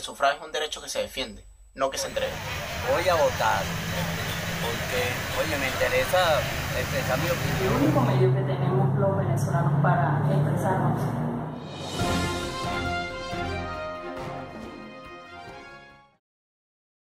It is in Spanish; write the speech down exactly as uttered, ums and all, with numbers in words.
el sufragio es un derecho que se defiende, no que se entrega. Voy a votar porque, oye, me interesa expresar mi El opinión. único medio que tenemos los venezolanos para expresarnos